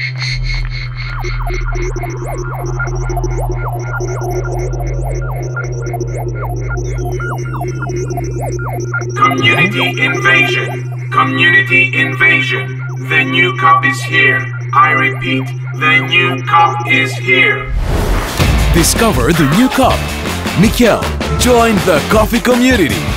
Community invasion. Community invasion. The new cop is here. I repeat, the new cop is here. Discover the new cop. Mikel, join the coffee community.